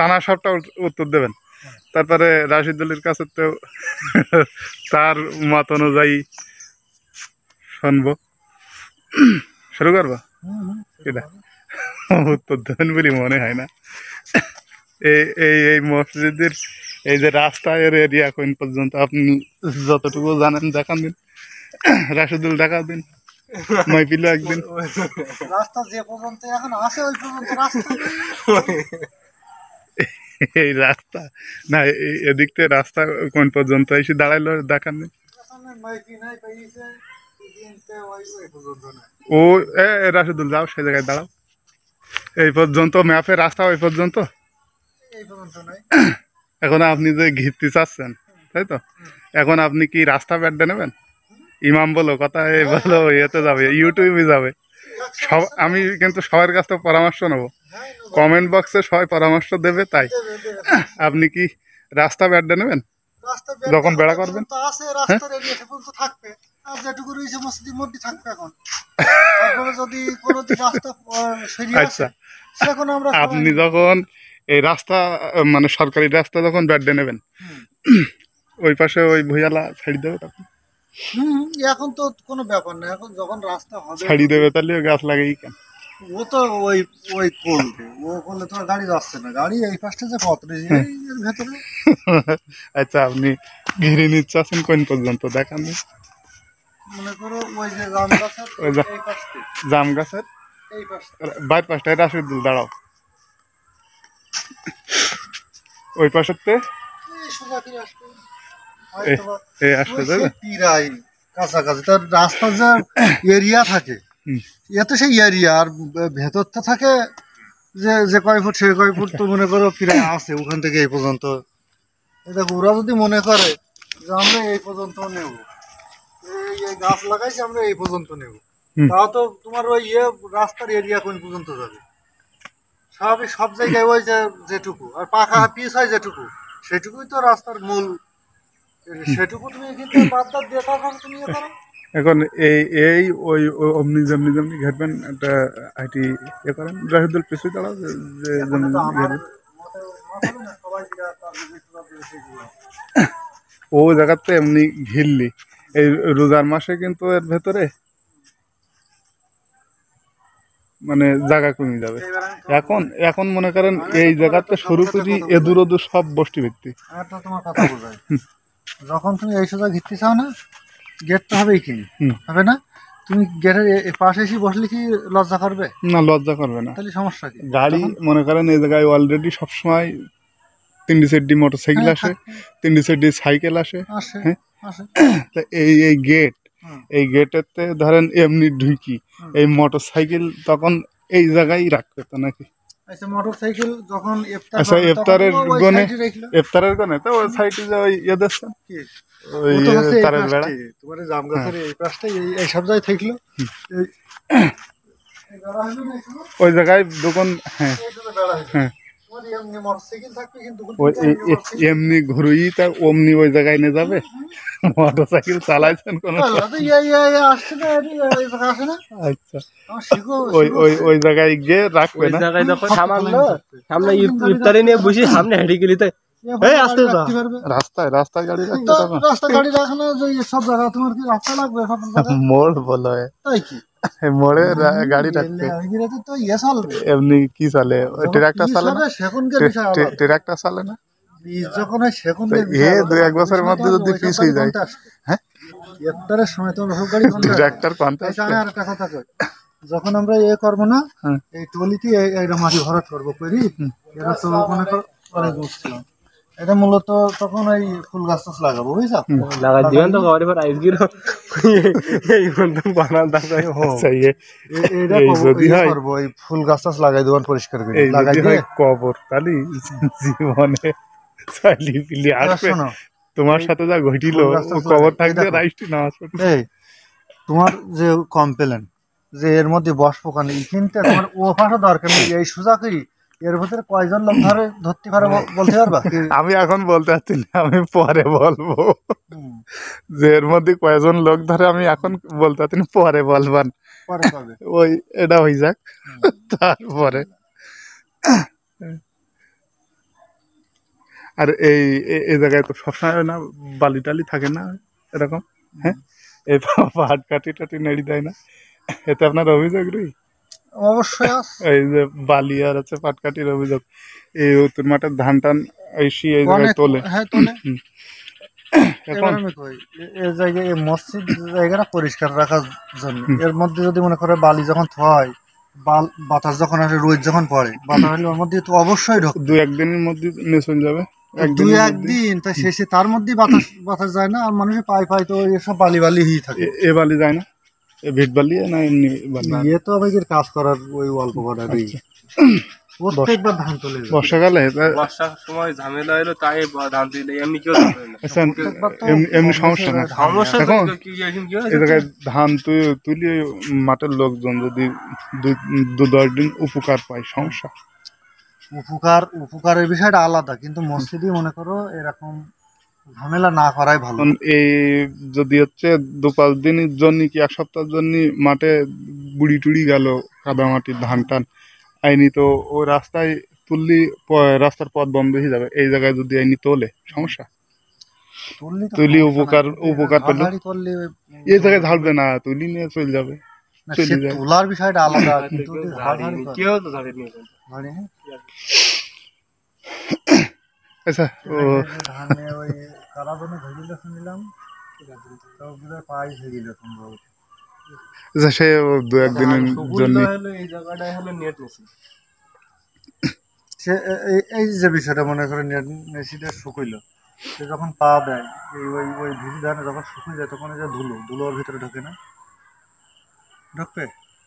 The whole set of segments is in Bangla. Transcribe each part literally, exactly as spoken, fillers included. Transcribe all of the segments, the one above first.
টানা সবটা উত্তর দেবেন। তারপরে রাশিদুলের কাছে তো তার মত অনুযায়ী শুনবো। শুরু করবো এটা উত্তর দেবেন বলে মনে হয় না। এই এই এই মসজিদের এই যে রাস্তা এর এরিয়া কোন পর্যন্ত আপনি যতটুকু জানেন দেখান দিন। রাশিদুল দেখা দিন, মাইপিলে একদিন। রাস্তা যে পর্যন্ত এখন আছে ওই পর্যন্ত রাস্তা এই রাস্তা না, এদিক থেকে রাস্তা কোন পর্যন্ত এসে দাঁড়াইলো দেখান দিন। ও এ রাশিদুল যাও সেই জায়গায় দাঁড়াও। এই পর্যন্ত ম্যাপে রাস্তা ওই পর্যন্ত। এখন আপনি যে ঘিরতে চাচ্ছেন তাই তো, এখন আপনি কি রাস্তা ব্যাড্ডে নেবেন? ইমাম বলো কথা এই বলো ইয়েতে যাবে, ইউটিউবে যাবে সব। আমি কিন্তু সবার কাছ থেকে পরামর্শ নেবো, কমেন্ট বক্সে সবাই পরামর্শ দেবে। তাই আপনি কি রাস্তা ব্যাড্ডে নেবেন যখন বেড়া করবেন? আচ্ছা, আপনি যখন এই রাস্তা মানে সরকারি রাস্তা যখন ব্যাড্ডে নেবেন, ওই পাশে ওই ভুইয়ালা ছাড়ি দেবে তখন? হুম, এখন তো কোনো ব্যাপার না, এখন যখন রাস্তা হবে ছাড়ি দেবে তাহলে গাছ লাগাই কেন? ও তো ওই ওই করবে, ও করলে তো গাড়ি যাচ্ছে না, গাড়ি এই পাশটা যে পথ এর ভেতরে। আচ্ছা, আপনি ঘিরে নিচ্ছে আছেন কোন পর্যন্ত দেখান? মনে করো ওই যে জাম গাছের এই পাশে, জাম গাছের এই পাশে বাইর পাশটায় রাশিদুল দাঁড়াও। ওই পাশেরতে এই আসবে পিরাই কাছাকাছি তার রাস্তার যে এরিয়া থাকে, এ তো সেই এরিয়া, আর ভেতরটা থাকে যে যে কয় ফুট সে কয় ফুট তো মনে করো প্রায় আছে ওখান থেকে এই পর্যন্ত। দেখো ওরা যদি মনে করে যে আমরা এই পর্যন্ত নেব, এই গাছ লাগাইছি আমরা এই পর্যন্ত নেব, তাও তো তোমার ওই ইয়ে রাস্তার এরিয়া কোন পর্যন্ত যাবে? স্বাভাবিক সব জায়গায় ওই যে যেটুকু আর পাখা পিস হয় যেটুকু, সেটুকুই তো রাস্তার মূল, সেটুকু তুমি কিন্তু বাদ দাও দিয়ে তারপর তুমি ইয়ে করো। এখন এই এই ওই অমনি যেমনি যেমনি ঘেরবেন একটা আইটি ইয়ে করেন, রাশিদুল পিছু দাঁড়াও যে যেমনি ঘেরবেন ও জায়গাতে এমনি ঘিরলি এই রোজার মাসে কিন্তু এর ভেতরে মানে জায়গা কমে যাবে। এখন এখন মনে করেন এই জায়গাতে শুরু করি এদুর ওদুর সব বস্তি ভিত্তি। তোমার কথা বোঝায়, যখন তুমি এই সোজা ঘিরতে চাও না, গেট তো হবেই কিনি হবে না, তুমি গেটের পাশে এসে বসলে কি লজ্জা করবে? না, লজ্জা করবে না। তাহলে সমস্যা কি? গাড়ি মনে করেন এই জায়গায় অলরেডি সবসময় তিনটি চারটি মোটর সাইকেল আসে, তিনটি চারটি সাইকেল আসে। হ্যাঁ, তা এই এই গেট এই গেটেতে ধরেন এমনি ঢুকি এই মোটর সাইকেল তখন এই জায়গায় রাখবে তো নাকি? আচ্ছা, মোটরসাইকেল যখন আচ্ছা ইফতারের গনে ইফতারের গনে তো ওই সাইডে যে ওই ইয়ে দেখছেন ওই তারের বেড়া, তোমার জাম গাছের এই পাশটাই এই সব জায়গায় থাকলো ওই জায়গায় দোকান। হ্যাঁ হ্যাঁ, এমনি ঘুরুই তা অমনি ওই জায়গায় নিয়ে যাবে। মোটর সাইকেল চালাইছেন কোন? আচ্ছা, ওই ওই ওই জায়গায় গিয়ে রাখবে না? সামনে ইফতারি নিয়ে বসে সামনে হেঁটে গেলি তাই রাস্তায় রাস্তায় গাড়ি রাখতে রাস্তায় গাড়ি রাখানো সব জায়গা তোমার কি রাস্তা লাগবে? মোড় বলা হয় তাই কি মোড়ে গাড়ি রাখতে তো ইয়ে চলবে এমনি কি চলে? ট্রাক্টর চলে না? ট্রাক্টর চলে না? যখন সেখন এ দুই এক বছরের মধ্যে যদি পিস হয়ে যায়, হ্যাঁ ইফতারের সময় তোমার সব গাড়ি ট্রাক্টর কোনটা? আর একটা কথা কই, যখন আমরা এ করবো না এই টলিতে এইটা মাটি ভরাট করবো করি, এরা তো মনে করো অনেক বুঝছিলাম এটা মূলত তখন ওই ফুল গাছ টাছ লাগাবো, বুঝছো? লাগাই দিবেন তো ঘরে পর আইসগির এই বন্ধু বানান দাঁড়াই হো এইটা করব, ওই ফুল গাছ টাছ লাগাই দেবেন পরিষ্কার করে লাগাই দিয়ে কবর তালি জীবনে চাইলি পিলি আসবে। তোমার সাথে যা ঘটিল কবর থাকবে রাইস্টি নামাজ পড়তে। এই তোমার যে কমপ্লেন যে এর মধ্যে বস পোকা নেই, কিন্তু তোমার ও ফাটা দরকার নেই, এই সোজা করি এর ভিতরে কয়জন লোক ধরে ধরতে পারে বলতে পারবা? আমি এখন বলতে পারছি না, আমি পরে বলবো যে এর মধ্যে কয়জন লোক ধরে, আমি এখন বলতে পারছি না, পরে বলবান। ওই এটা হয়ে যাক তারপরে। আর এই এ- এই জায়গায় তো সবসময় না বালি টালি থাকে না এরকম, হ্যাঁ, এই পাট কাটি টাটি নেড়ি দেয় না, এতে আপনার অভিযোগ রই? অবশ্যই আছে। এই যে বালি আর আছে পাটকাঠির অভিযোগ, এই উত্তর মাঠের ধান টান এসি এই জায়গায় অনেক, তোলে। হ্যাঁ তোলে। এখন এবার আমি কই এ- এই জায়গায় এই মসজিদ জায়গাটা পরিষ্কার রাখার জন্য এর মধ্যে যদি মনে করে বালি যখন হয়, বাল বাতাস যখন আসে, রোদ যখন পড়ে, বাতাস হলে ওর মধ্যে তো অবশ্যই ঢোকে। দু একদিনের মধ্যে নেচন যাবে, দুই একদিনের মধ্যে একদিন তা শেষে তার মধ্যেই বাতাস বাতাস যায় না, আর মানুষের পায়ে পায়ে তো এসব বালি বালি হয়ে থাকে। এ- এ বালি যায় না, এ ভিট বালি না এমনি বালি? ইয়ে তো আমাদের কাজ করার ওই অল্প করারই প্রত্যেকবার ধান তুলে যায়। বর্ষাকালে তা- বর্ষার সময় ঝামেলা হলো, তাই ব- ধান দিলে এমনি কেউ ধরে না। আচ্ছা, প্রত্যেকবার তো এমনি- এমনি কম সমস্যা বেশি না। ধান সমস্যা তো এখন কি এখন কি এই হয়েছে? জায়গায় ধান তু- তুলি মাঠের লোকজন যদি দু- দু দশ দিন উপকার পায়, সমস্যা? উপকার উপকারের বিষয়টা আলাদা, কিন্তু মসজিদে মনে করো এরকম ঝামেলা না করাই ভালো। এখন এই যদি হচ্ছে দু পাঁচ দিনের জন্য কি এক সপ্তাহের জন্য মাঠে বুড়ি টুড়ি গেল কাদা মাটির ধান টান আইনি, তো ও রাস্তায় তুললি প- রাস্তার পথ বন্ধ হয়ে যাবে। এই জায়গায় যদি আইনি তোলে, সমস্যা? তুললি তো তুলি সমস্যা উপকার নাই, কিন্তু উপকার পেলো, ঝাড়ঝাড়ি করলে এই জায়গায় ঝাড়বে না, তুলি নিয়ে চলে যাবে, না, চলে সে যায়। তোলার বিষয়টা আলাদা, হয়তো কিন্তু কেউ যদি ঝাড়েনি, ঝাড়ঝাড়ি করে, কেউ তো ঝাড়েনি এখন। ঝাড়ি, আচ্ছা ও এই যে ধানে ওই কারাবনে ভেজিল শুনিলাম, সবগুলো পাই ভেজিল সম্ভবত। আচ্ছা, সে ও দু একদিনের ধান জন্য শুকুইলো হলো এই জায়গাটায় হলো নেট মেশিন। সে এ- এই- এই যে বিষয়টা মনে করে মেসিটা শুকুইলো, সে যখন পা দেয় এই ওই ওই ভিজি ধানে যখন শুকুই যায়, তখন এই যে ধুলো ধুলো ওর ভিতরে ঢোকে না, ঢুকবে।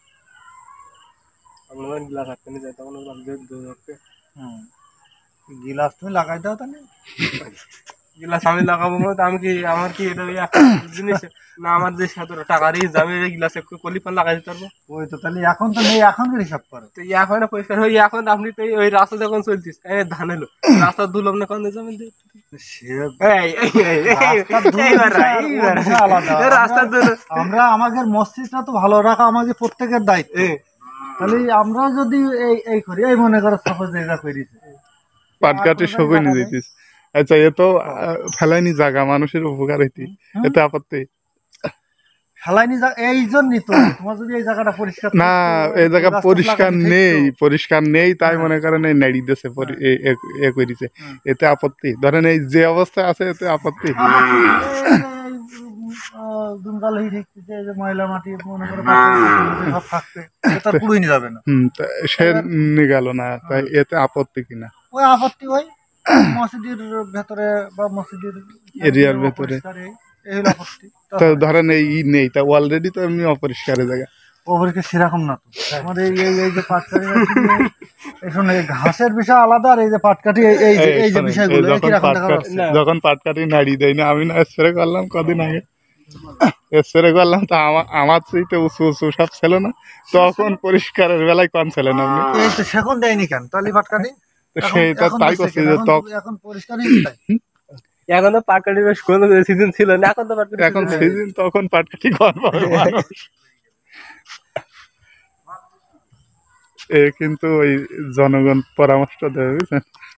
আমরা যখন গ্লাস হাঁটতে নিয়ে যাই তখন ওগুলো দে- দে- দে- হুম, গিলাস তুমি লাগাই দাও তাহলে। গ্লাস আমি লাগাবো মানে আমি কি আমার কি এটা ওই একটা জিনিস না, আমার যে সাথে টাকা রিস আমি এই গ্লাসে কলিপার লাগাই দিতে পারবো? ওই তো তাহলে এখন তো নেই, এখন হিসাব করো। তো এখন পরিষ্কার হই, এখন আপনি তো এই- ওই রাস্তা যখন চলতিস এই ধান এলো রাস্তা ধুলো আপনি কখন যাবেন? সে এই এই এই এই রাস্তার ধুলো এইবার বিষয় আর এইবার ওর বিষয় আলাদা। এই রাস্তার ধুলো আমরা আমাদের মসজিদটা তো ভালো রাখা আমাদের প্রত্যেকের দায়িত্ব। এই তাহলে আমরা যদি এই এই করি, এই মনে করো সাপোজ এটা করিছে, পাটকাঠি শুকুই নিয়ে দিতিস। আচ্ছা, এ তো আহ, ফেলাইনি জায়গা, মানুষের উপকার হইতি, এতে আপত্তি? ফেলাইনি যা এই জন্যই তো, তোমার যদি এই জায়গাটা পরিষ্কার না, থাকতো, এই জায়গা গাছ পরিষ্কার লাগানো নেই, থাকতো। পরিষ্কার নেই, তাই হ্যাঁ। মনে করেন এই নেড়ি দেশে পরি- এ- এ- এ করিছে, হুম। এতে আপত্তি? ধরেন এই যে অবস্থায় আছে এতে আপত্তি? দুমকাল হয়ে দেখতেছে এই যে ময়লা মাটি মনে করে পাশে সব থাকতে, এটা পুরোই নিয়ে যাবে না। হম, তা সে নিয়ে গেল না, তাই এতে আপত্তি কিনা? ওই আপত্তি ওই মসজিদের ভেতরে বা মসজিদের এরিয়ার ভেতরে। অপরিষ্কার, এই- এই হলো আপত্তি। তো ধরেন এই ই নেই, তা অলরেডি তো এমনি অপরিষ্কার জায়গা। অপরিষ্কার সেরকম না তো আমাদের এই এই- এই যে পাটকাঠি এই শোনো, এই ঘাসের বিষয় আলাদা, আর এই যে পাটকাঠি এই এই যে এই এই যে শোনেন, বিষয়গুলো এই এই যখন কিরকম দেখা পাটকাঠি যাচ্ছে। না। যখন পাটকাঠি নাড়ি দেয় না, আমি না স্প্রে করলাম কদিন আগে, স্প্রে করলাম, তা আমার আমার চাইতে উঁচু উঁচু সব ছিল না, তখন পরিষ্কারের বেলায় কম ছিলেন আপনি। এই তো সেখন দেয়নি কেন তাহলে পাটকাঠি? তো এখন- সেইটা এখন তাই দিচ্ছে করছে কেন? যে এখন- তখন এখন পরিষ্কার হয়ে যায়। এখন তো পাটকাঠি বেশ কোনো সিজন ছিল না, এখন তো পাটকাঠি এখন season সিজন, তখন পাটকাঠি কম পাবে মানুষ। এ কিন্তু ওই জনগণ পরামর্শ দেবে, বুঝছেন?